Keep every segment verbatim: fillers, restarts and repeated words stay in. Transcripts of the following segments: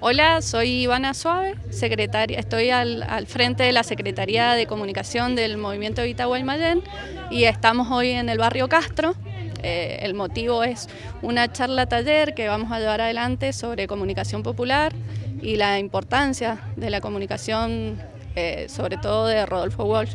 Hola, soy Ivana Suave, secretaria, estoy al, al frente de la Secretaría de Comunicación del Movimiento Evita Guaymallén y estamos hoy en el barrio Castro. Eh, el motivo es una charla taller que vamos a llevar adelante sobre comunicación popular y la importancia de la comunicación, eh, sobre todo de Rodolfo Walsh.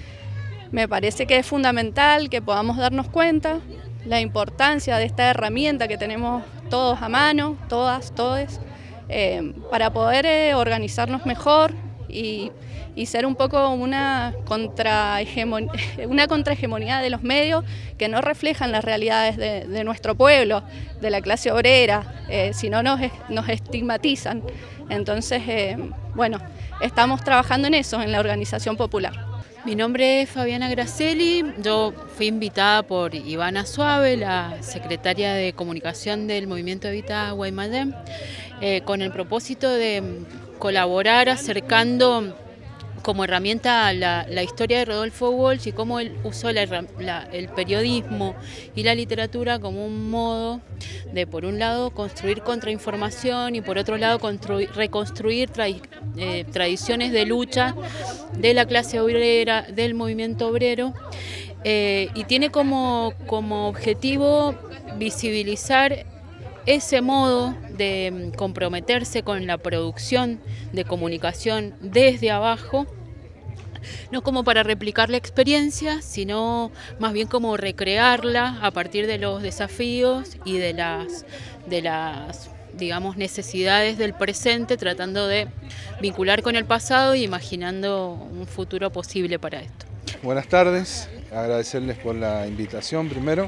Me parece que es fundamental que podamos darnos cuenta la importancia de esta herramienta que tenemos todos a mano, todas, todes, eh, para poder eh, organizarnos mejor y, y ser un poco una contrahegemonía, una contrahegemonía de los medios que no reflejan las realidades de, de nuestro pueblo, de la clase obrera, eh, sino nos, nos estigmatizan. Entonces, eh, bueno, estamos trabajando en eso, en la organización popular. Mi nombre es Fabiana Gracelli, yo fui invitada por Ivana Suave, la secretaria de Comunicación del Movimiento Evita Guaymallén, eh, con el propósito de colaborar acercando como herramienta la, la historia de Rodolfo Walsh y cómo él usó la, la, el periodismo y la literatura como un modo de, por un lado, construir contrainformación y por otro lado, construir, reconstruir tra, eh, tradiciones de lucha de la clase obrera, del movimiento obrero, eh, y tiene como, como objetivo visibilizar ese modo de comprometerse con la producción de comunicación desde abajo, no como para replicar la experiencia, sino más bien como recrearla a partir de los desafíos y de las, de las digamos, necesidades del presente, tratando de vincular con el pasado y imaginando un futuro posible para esto. Buenas tardes, agradecerles por la invitación primero.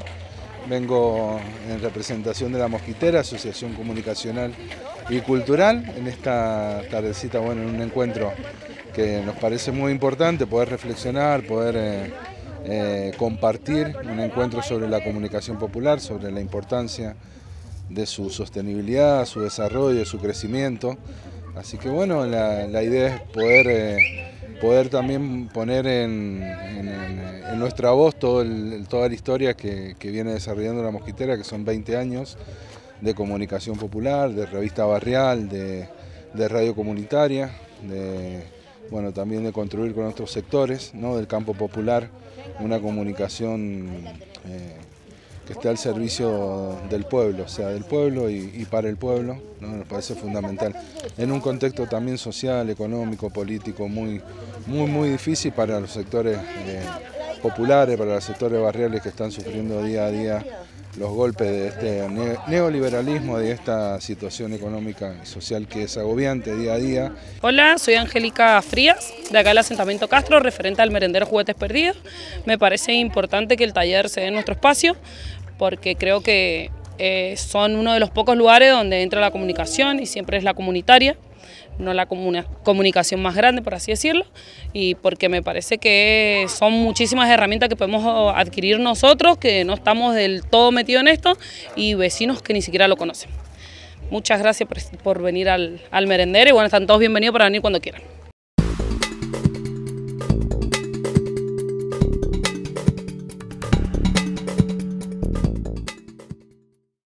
Vengo en representación de La Mosquitera, Asociación Comunicacional y Cultural, en esta tardecita, bueno, en un encuentro que nos parece muy importante, poder reflexionar, poder eh, eh, compartir un encuentro sobre la comunicación popular, sobre la importancia de su sostenibilidad, su desarrollo, su crecimiento. Así que bueno, la, la idea es poder, eh, poder también poner en, en, en nuestra voz todo el, toda la historia que, que viene desarrollando La Mosquitera, que son veinte años de comunicación popular, de revista barrial, de, de radio comunitaria, de, bueno, también de construir con otros sectores, ¿no?, del campo popular, una comunicación eh, que esté al servicio del pueblo, o sea, del pueblo y, y para el pueblo, ¿no? Nos parece fundamental. En un contexto también social, económico, político muy, muy, muy difícil para los sectores eh, populares, para los sectores barriales que están sufriendo día a día los golpes de este neoliberalismo, de esta situación económica y social que es agobiante día a día. Hola, soy Angélica Frías, de acá del asentamiento Castro, referente al merendero Juguetes Perdidos. Me parece importante que el taller se dé en nuestro espacio, porque creo que eh, son uno de los pocos lugares donde entra la comunicación y siempre es la comunitaria, no la comuna, comunicación más grande, por así decirlo, y porque me parece que son muchísimas herramientas que podemos adquirir nosotros, que no estamos del todo metidos en esto, y vecinos que ni siquiera lo conocen. Muchas gracias por, por venir al, al merendero y bueno, están todos bienvenidos para venir cuando quieran.